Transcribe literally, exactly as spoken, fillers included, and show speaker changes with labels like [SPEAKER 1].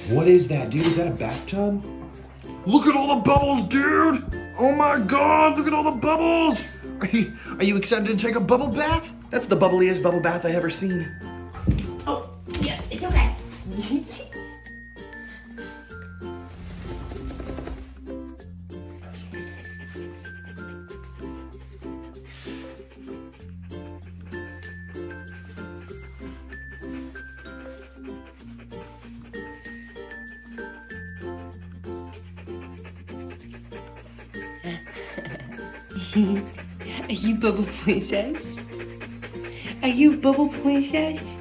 [SPEAKER 1] What is that, dude? Is that a bathtub?
[SPEAKER 2] Look at all the bubbles, dude! Oh my God, look at all the bubbles! Are you, are you excited to take a bubble bath? That's the bubbliest bubble bath I've ever seen.
[SPEAKER 3] Oh, yeah, it's okay.
[SPEAKER 4] Are you Bubble Princess? Are you Bubble Princess?